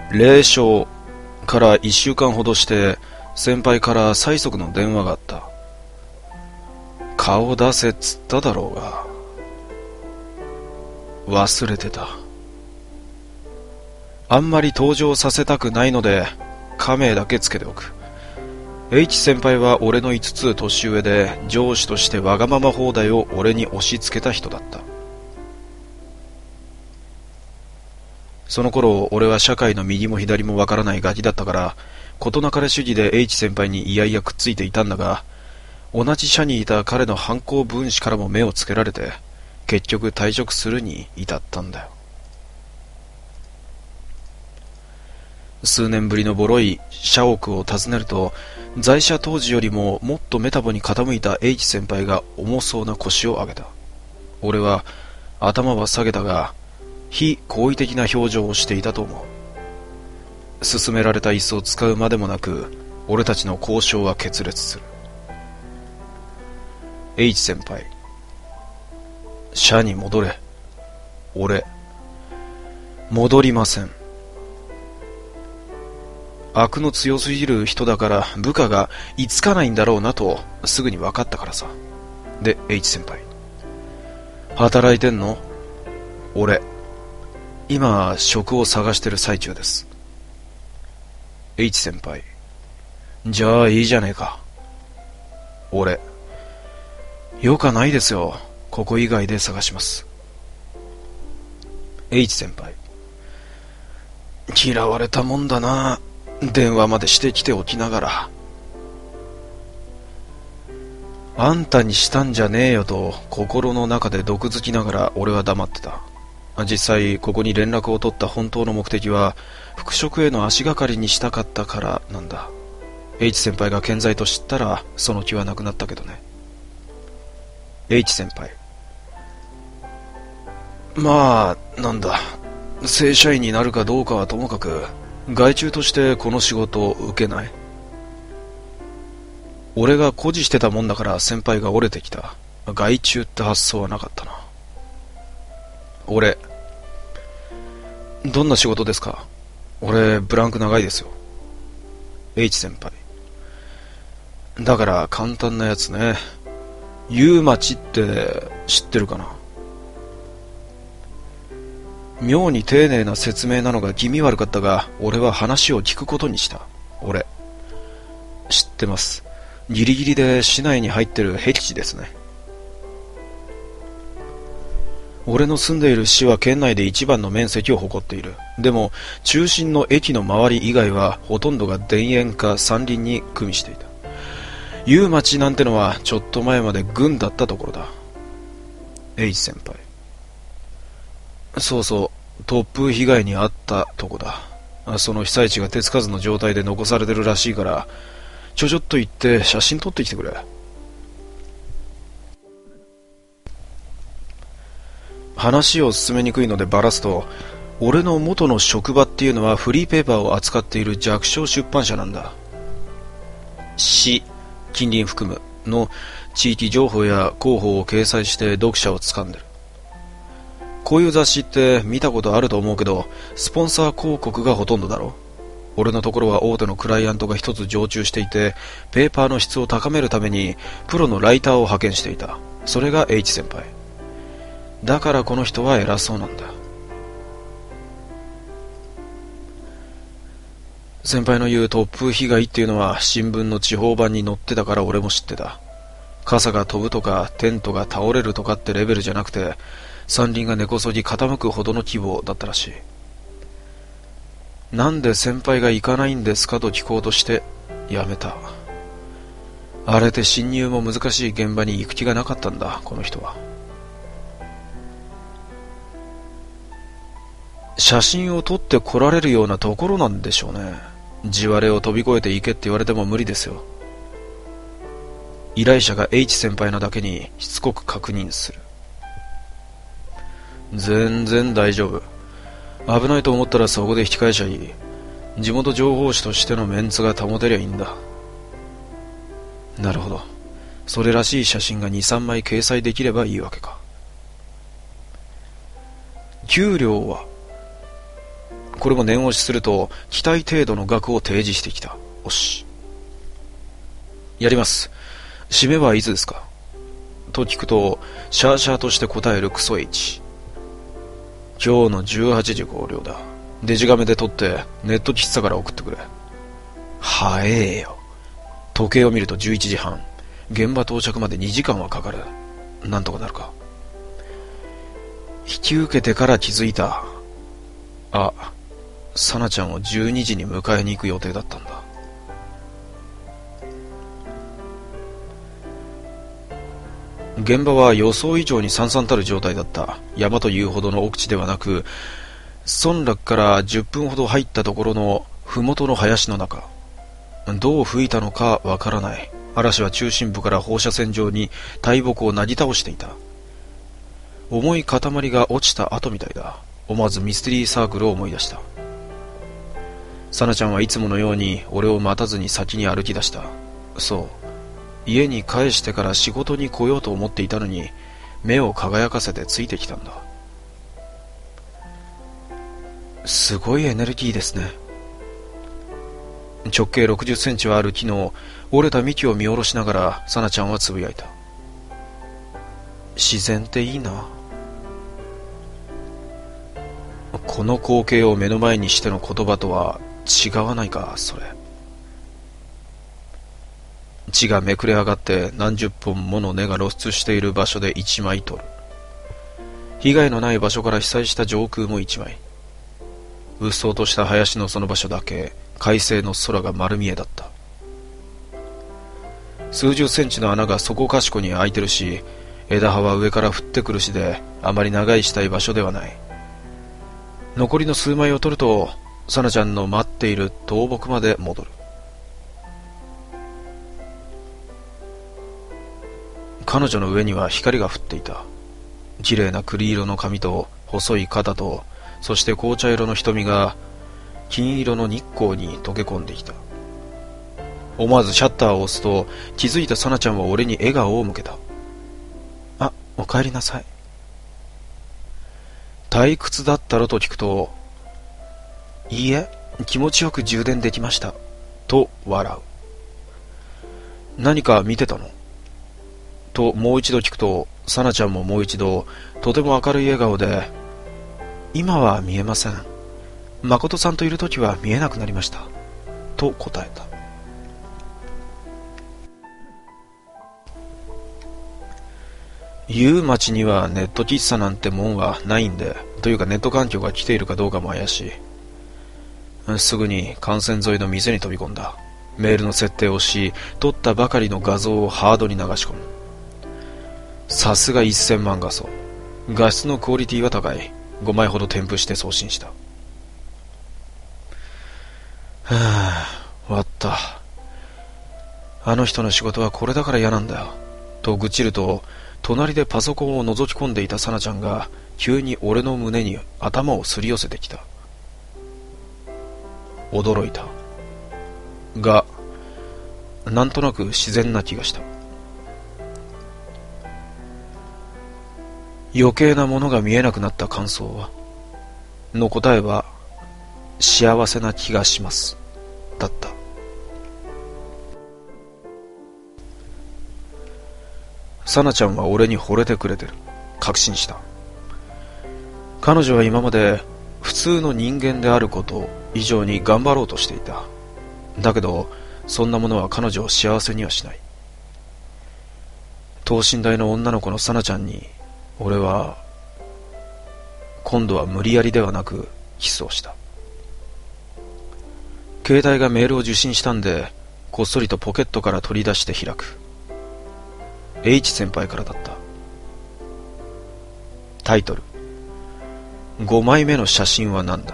0章から1週間ほどして先輩から催促の電話があった。顔出せっつっただろうが。忘れてた。あんまり登場させたくないので仮名だけつけておく。H 先輩は俺の5つ年上で、上司としてわがまま放題を俺に押し付けた人だった。その頃俺は社会の右も左もわからないガキだったから、事なかれ主義で H 先輩にいやいやくっついていたんだが、同じ社にいた彼の反抗分子からも目をつけられて、結局退職するに至ったんだよ。数年ぶりのボロい社屋を訪ねると、在社当時よりももっとメタボに傾いた H 先輩が重そうな腰を上げた。俺は頭は下げたが、非好意的な表情をしていたと思う。勧められた椅子を使うまでもなく、俺たちの交渉は決裂する。H 先輩、社に戻れ。俺、戻りません。悪の強すぎる人だから部下が居つかないんだろうなとすぐに分かったからさ。で、H 先輩、働いてんの？俺、今職を探してる最中です。H 先輩、じゃあいいじゃねえか。俺、よかないですよ。ここ以外で探します。H 先輩、嫌われたもんだな。電話までしてきておきながら。あんたにしたんじゃねえよと心の中で毒づきながら俺は黙ってた。実際ここに連絡を取った本当の目的は復職への足がかりにしたかったからなんだ。H 先輩が健在と知ったらその気はなくなったけどね。H 先輩、まあなんだ、正社員になるかどうかはともかく外注としてこの仕事を受けない？俺が誇示してたもんだから先輩が折れてきた。外注って発想はなかったな。俺、どんな仕事ですか？俺ブランク長いですよ。H 先輩、だから簡単なやつね。夕町って知ってるかな？妙に丁寧な説明なのが気味悪かったが、俺は話を聞くことにした。俺、知ってます。ギリギリで市内に入ってる僻地ですね。俺の住んでいる市は県内で一番の面積を誇っている。でも中心の駅の周り以外はほとんどが田園か山林に組みしていた。夕町なんてのはちょっと前まで郡だったところだ。H 先輩、そうそう、突風被害に遭ったとこだ。その被災地が手つかずの状態で残されてるらしいから、ちょっと行って写真撮ってきてくれ。話を進めにくいのでバラすと、俺の元の職場っていうのはフリーペーパーを扱っている弱小出版社なんだ。市、近隣含むの地域情報や広報を掲載して読者を掴んでる。こういう雑誌って見たことあると思うけど、スポンサー広告がほとんどだろ。俺のところは大手のクライアントが一つ常駐していて、ペーパーの質を高めるためにプロのライターを派遣していた。それが H 先輩だから、この人は偉そうなんだ。先輩の言う突風被害っていうのは新聞の地方版に載ってたから俺も知ってた。傘が飛ぶとかテントが倒れるとかってレベルじゃなくて、山林が根こそぎ傾くほどの規模だったらしい。なんで先輩が行かないんですかと聞こうとしてやめた。あれで侵入も難しい現場に行く気がなかったんだ、この人は。写真を撮って来られるようなところなんでしょうね。地割れを飛び越えて行けって言われても無理ですよ。依頼者が H 先輩なだけにしつこく確認する。全然大丈夫。危ないと思ったらそこで引き返しゃいい。地元情報誌としてのメンツが保てりゃいいんだ。なるほど。それらしい写真が 2,3 枚掲載できればいいわけか。給料は？ これも念押しすると期待程度の額を提示してきた。おし。やります。締めはいつですかと聞くと、シャーシャーとして答えるクソ H。今日の18時合流だ。デジガメで撮ってネット喫茶から送ってくれ。早えよ。時計を見ると11時半。現場到着まで2時間はかかる。なんとかなるか。引き受けてから気づいた。あ、サナちゃんを12時に迎えに行く予定だったんだ。現場は予想以上に惨々たる状態だった。山というほどの奥地ではなく、村落から10分ほど入ったところの麓の林の中。どう吹いたのかわからない。嵐は中心部から放射線状に大木をなぎ倒していた。重い塊が落ちた後みたいだ。思わずミステリーサークルを思い出した。サナちゃんはいつものように俺を待たずに先に歩き出した。そう。家に帰してから仕事に来ようと思っていたのに、目を輝かせてついてきたんだ。すごいエネルギーですね。直径60センチはある木の折れた幹を見下ろしながらサナちゃんはつぶやいた。自然っていいな。この光景を目の前にしての言葉とは違わないか、それ。血がめくれ上がって何十本もの根が露出している場所で1枚撮る。被害のない場所から被災した上空も1枚。うっそうとした林のその場所だけ快晴の空が丸見えだった。数十センチの穴がそこかしこに開いてるし、枝葉は上から降ってくるしで、あまり長居したい場所ではない。残りの数枚を取ると、サナちゃんの待っている倒木まで戻る。彼女の上には光が降っていた。綺麗な栗色の髪と細い肩と、そして紅茶色の瞳が金色の日光に溶け込んできた。思わずシャッターを押すと、気づいたサナちゃんは俺に笑顔を向けた。あ、お帰りなさい。退屈だったろと聞くと、いいえ、気持ちよく充電できました。と笑う。何か見てたのともう一度聞くと、サナちゃんももう一度、とても明るい笑顔で、今は見えません。誠さんといるときは見えなくなりました。と答えた。いう町にはネット喫茶なんてもんはないんで、というかネット環境が来ているかどうかも怪しい。すぐに幹線沿いの店に飛び込んだ。メールの設定をし、撮ったばかりの画像をハードに流し込む。さすが1000万画素。画質のクオリティは高い。5枚ほど添付して送信した。終わった。あの人の仕事はこれだから嫌なんだよ。と愚痴ると、隣でパソコンを覗き込んでいたサナちゃんが急に俺の胸に頭をすり寄せてきた。驚いた。が、なんとなく自然な気がした。余計なものが見えなくなった感想はの答えは、幸せな気がしますだった。サナちゃんは俺に惚れてくれてる。確信した。彼女は今まで普通の人間であること以上に頑張ろうとしていた。だけどそんなものは彼女を幸せにはしない。等身大の女の子のサナちゃんに俺は今度は無理やりではなくキスをした。携帯がメールを受信したんで、こっそりとポケットから取り出して開く。H 先輩からだった。タイトル、5枚目の写真は何だ。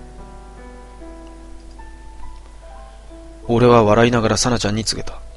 俺は笑いながらサナちゃんに告げた。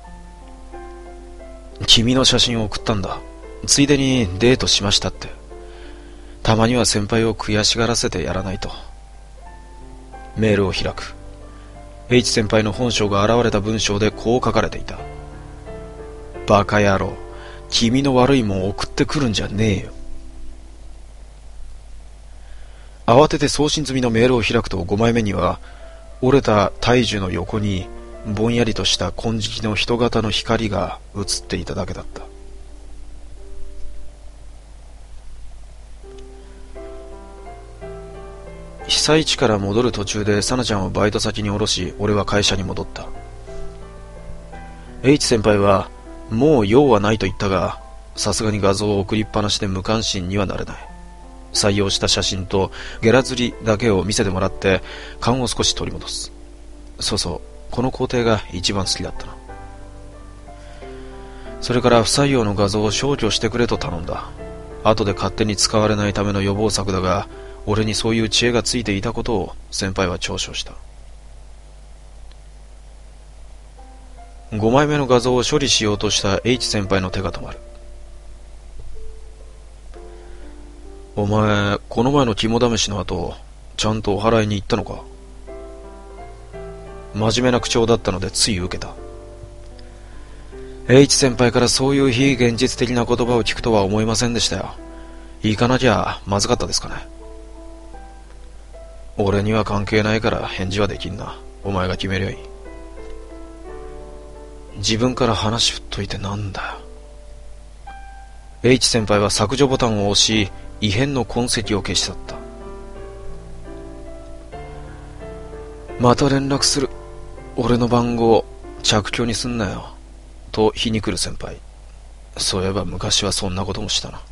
君の写真を送ったんだ。ついでにデートしましたって。たまには先輩を悔しがらせてやらないと。メールを開く。H 先輩の本性が現れた文章でこう書かれていた。バカ野郎、君の悪いもん送ってくるんじゃねえよ。 慌てて送信済みのメールを開くと5枚目には、折れた大樹の横にぼんやりとした金色の人型の光が映っていただけだった。被災地から戻る途中でサナちゃんをバイト先に降ろし、俺は会社に戻った。H 先輩はもう用はないと言ったが、さすがに画像を送りっぱなしで無関心にはなれない。採用した写真とゲラ釣りだけを見せてもらって勘を少し取り戻す。そうそう、この工程が一番好きだったな。それから不採用の画像を消去してくれと頼んだ。後で勝手に使われないための予防策だが、俺にそういう知恵がついていたことを先輩は嘲笑した。5枚目の画像を処理しようとした H 先輩の手が止まる。お前、この前の肝試しの後、ちゃんとお祓いに行ったのか？真面目な口調だったのでつい受けた。H 先輩からそういう非現実的な言葉を聞くとは思いませんでしたよ。行かなきゃまずかったですかね。俺には関係ないから返事はできんな。お前が決めりゃいい。自分から話振っといてなんだよ。H 先輩は削除ボタンを押し、異変の痕跡を消し去った。また連絡する。俺の番号着去にすんなよ。と皮肉る先輩。そういえば昔はそんなこともしたな。